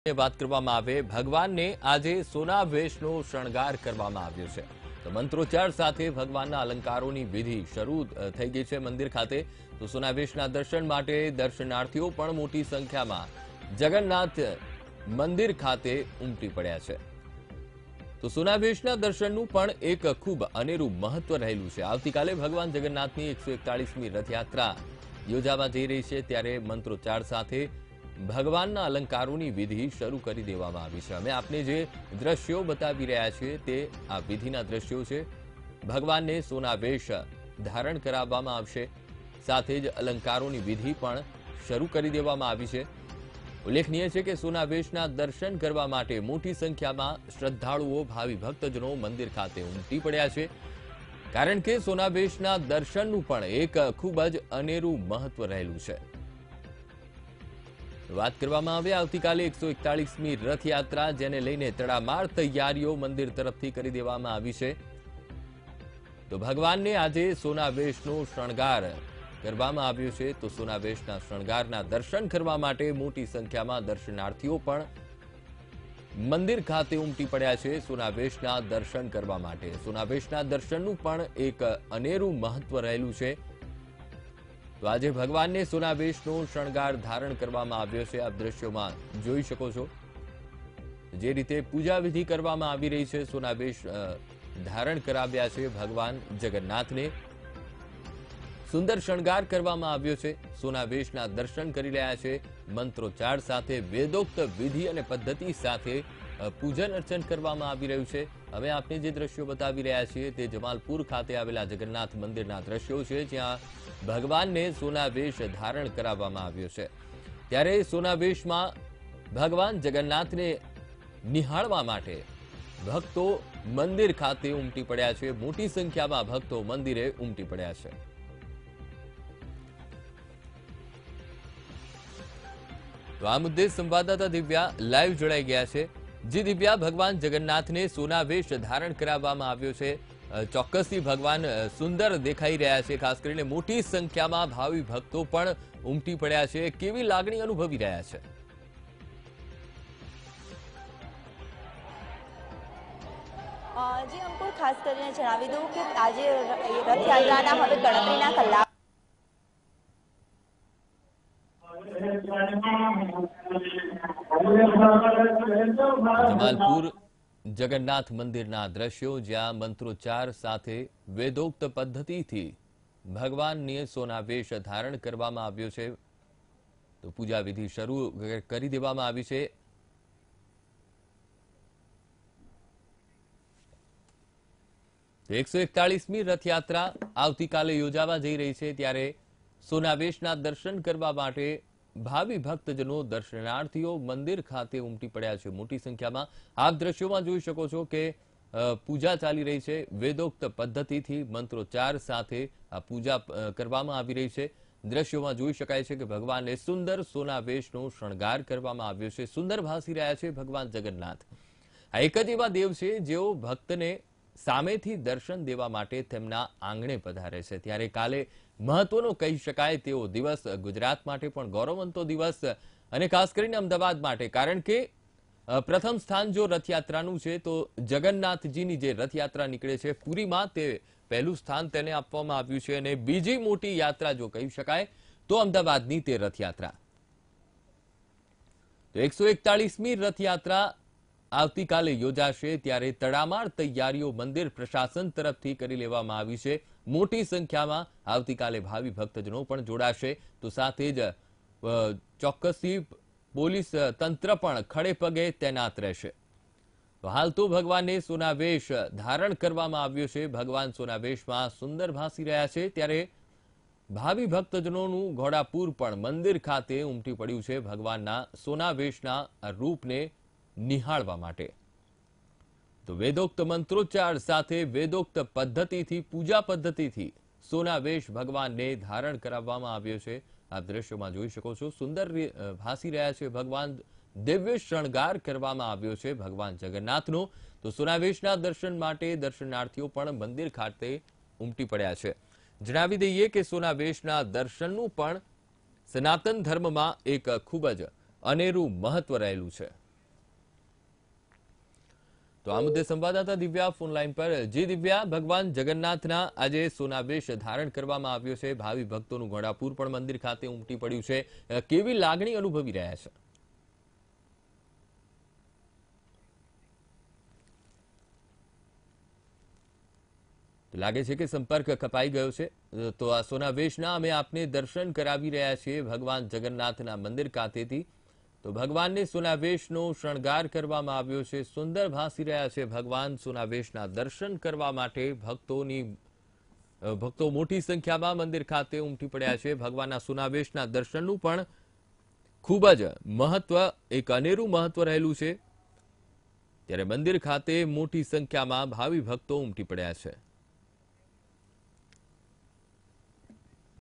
વાત કરવામાં આવે ભગવાનને આજે સોના વેશનો શણગાર કરવામાં આવ્યો છે તો મંત્રોચ્ચાર સાથે ભગવાનના અલંકારોની વિધિ શરૂ થઈ ગઈ છે મંદિર ખાતે તો સોના વેશના દર્શન માટે દર્શનાર્થીઓ પણ મોટી સંખ્યામાં જગન્નાથ મંદિર ખાતે ઉમટી પડ્યા છે તો સોના વેશના દર્શનનું પણ એક ખૂબ અનેરું મહત્વ રહેલું છે આવતીકાલે ભગવાન જગન્નાથની 141મી રથયાત્રા યોજાવા જઈ રહી છે ત્યારે મંત્રોચ્ચાર સાથે ભગવાનના અલંકારોની વિધિ શરૂ કરી દેવામાં આવી છે અમે આપને જે દ્રશ્યો બતાવી રહ્યા છીએ તે આ વિધિના દ્રશ્યો છે ભગવાનને સોના વેશ ધારણ કરાવવામાં આવશે સાથે જ અલંકારોની વિધિ પણ શરૂ કરી દેવામાં આવી છે ઉલ્લેખનીય છે કે સોના વેશના દર્શન કરવા માટે મોટી સંખ્યામાં શ્રદ્ધાળુઓ ભાવિ ભક્તજનો મંદિર ખાતે ઉમટી પડ્યા છે કારણ કે સોના વેશના દર્શનનું પણ એક ખૂબ જ અનેરું મહત્વ રહેલું છે વાત કરવામાં આવે આવતીકાલે 141મી રથયાત્રા જેને લઈને તડામાર તૈયારીઓ મંદિર તરફથી કરી દેવામાં આવી છે તો ભગવાનને આજે સોના વેશનો શણગાર કરવામાં આવ્યો છે તો સોના વેશના શણગારના દર્શન કરવા માટે મોટી સંખ્યામાં દર્શનાર્થીઓ પણ મંદિર ખાતે ઉમટી પડ્યા છે સોના વેશના દર્શન કરવા માટે સોના વેશના દર્શનનું પણ એક અનેરું મહત્વ રહેલું છે તો આજે ભગવાનને સોના વેશનો શણગાર ધારણ કરવામાં આવ્યો છે આપ દ્રશ્યોમાં જોઈ શકો છો જે રીતે પૂજા વિધિ કરવામાં આવી રહી છે સોના વેશ ધારણ કરાવ્યા છે ભગવાન જગન્નાથને સુંદર શણગાર કરવામાં આવ્યો છે સોના વેશના દર્શન કરી રહ્યા છે મંત્રોચ્ચાર સાથે વેદોક્ત વિધિ અને પદ્ધતિ સાથે પૂજન અર્ચન કરવામાં આવી રહ્યું છે હવે આપને જે દ્રશ્યો બતાવી રહ્યા છીએ તે જમાલપુર ખાતે આવેલા જગન્નાથ મંદિરના દ્રશ્યો છે જ્યાં ભગવાનને સોના વેશ ધારણ કરાવવામાં આવ્યો છે ત્યારે સોના વેશમાં ભગવાન જગન્નાથને નિહાળવા માટે ભક્તો મંદિર ખાતે ઉમટી પડ્યા છે મોટી સંખ્યામાં ભક્તો મંદિરે ઉમટી પડ્યા છે તો આ મુદ્દે સંવાદદાતા દિવ્યા લાઈવ જોડાઈ ગયા છે જી દિવ્યા ભગવાન જગન્નાથને સોના વેશ ધારણ કરાવવામાં આવ્યો છે ચોક્કસથી ભગવાન સુંદર દેખાઈ રહ્યા છે ખાસ કરીને મોટી સંખ્યામાં ભાવિ ભક્તો પણ ઉમટી પડ્યા છે કેવી લાગણી અનુભવી રહ્યા છે જી અંકુર ખાસ કરીને જણાવી દઉં કે આજે રથયાત્રાના હવે ગણતરીના કલાક જમાલપુર જગન્નાથ મંદિરના દ્રશ્યો જ્યાં મંત્રોચ્ચાર સાથે વેદોક્ત પદ્ધતિથી ભગવાનને સોના વેશ ધારણ કરવામાં આવ્યો છે તો પૂજા વિધિ શરૂ કરી દેવામાં આવી છે તો 141મી રથયાત્રા આવતીકાલે યોજાવા જઈ રહી છે ત્યારે સોના વેશના દર્શન કરવા માટે ભાવિ ભક્તજનો દર્શનાર્થીઓ મંદિર ખાતે ઉમટી પડ્યા છે મોટી સંખ્યામાં આપ દ્રશ્યોમાં જોઈ શકો છો કે પૂજા ચાલી રહી છે વેદોક્ત પદ્ધતિથી મંત્રોચ્ચાર સાથે આ પૂજા કરવામાં આવી રહી છે દ્રશ્યોમાં જોઈ શકાય છે કે ભગવાનને સુંદર સોના વેશનો શણગાર કરવામાં આવ્યો છે સુંદર ભાસી રહ્યા છે ભગવાન જગન્નાથ આ એક જ એવા દેવ છે જેઓ ભક્તને સામેથી દર્શન દેવા માટે તેમના આંગણે પધારે છે ત્યારે કાલે મહત્વનો કહી શકાય તેવો દિવસ ગુજરાત માટે પણ ગૌરવવંતો દિવસ અને ખાસ કરીને અમદાવાદ માટે કારણ કે પ્રથમ સ્થાન જો રથયાત્રાનું છે તો જગન્નાથજીની જે રથયાત્રા નીકળે છે પુરીમાં તે પહેલું સ્થાન તેને આપવામાં આવ્યું છે અને બીજી મોટી યાત્રા જો કહી શકાય તો અમદાવાદની તે રથયાત્રા તો 141મી રથયાત્રા આવતીકાલે યોજાશે ત્યારે તડામાર તૈયારીઓ મંદિર પ્રશાસન તરફથી કરી લેવામાં આવી છે મોટી સંખ્યામાં આવતીકાલે ભાવિ ભક્તજનો પણ જોડાશે તો સાથે જ ચોક્કસથી પોલીસ તંત્ર પણ ખડે પગે તૈનાત રહેશે હાલ તો ભગવાનને સોના વેશ ધારણ કરવામાં આવ્યો છે ભગવાન સોના વેશમાં સુંદર ભાસી રહ્યા છે ત્યારે ભાવિ ભક્તજનોનું ઘોડાપુર પણ મંદિર ખાતે ઉમટી પડ્યું છે ભગવાનના સોના વેશના રૂપને નિહાળવા માટે તો વેદોક્ત મંત્રોચ્ચાર સાથે વેદોક્ત પદ્ધતિથી પૂજા પદ્ધતિથી સોના વેશ ભગવાનને ધારણ કરાવવામાં આવ્યો છે આપ દ્રશ્યોમાં જોઈ શકો છો સુંદર ભાસી રહ્યા છે ભગવાન દિવ્ય શણગાર કરવામાં આવ્યો છે ભગવાન જગન્નાથનો તો સોના વેશના દર્શન માટે દર્શનાર્થીઓ પણ મંદિર ખાતે ઉમટી પડ્યા છે જણાવી દઈએ કે સોના વેશના દર્શનનું પણ સનાતન ધર્મમાં એક ખૂબ જ અનેરું મહત્વ રહેલું છે। તો આ મુદ્દે સંવાદદાતા દિવ્યા ફોન લાઈન પર. જી દિવ્યા, ભગવાન જગન્નાથના આજે સોનાવેશ ધારણ કરવામાં આવ્યો છે. ભાવિ ભક્તોનું ઘોડાપુર પણ મંદિર ખાતે ઉમટી પડ્યું છે. કેવી લાગણી અનુભવી રહ્યા છે? લાગે છે કે સંપર્ક કપાઈ ગયો છે. તો આ સોનાવેશના અમે આપને દર્શન કરાવી રહ્યા છીએ ભગવાન જગન્નાથના મંદિર ખાતેથી. તો ભગવાનને સોનાવેશનો શણગાર કરવામાં આવ્યો છે. સુંદર ભાસી રહ્યા છે ભગવાન. સોનાવેશના દર્શન કરવા માટે ભક્તો મોટી સંખ્યામાં મંદિર ખાતે ઉમટી પડ્યા છે. ભગવાનના સોનાવેશના દર્શનનું પણ ખૂબ જ મહત્વ, એક અનેરું મહત્વ રહેલું છે. ત્યારે મંદિર ખાતે મોટી સંખ્યામાં ભાવિ ભક્તો ઉમટી પડ્યા છે.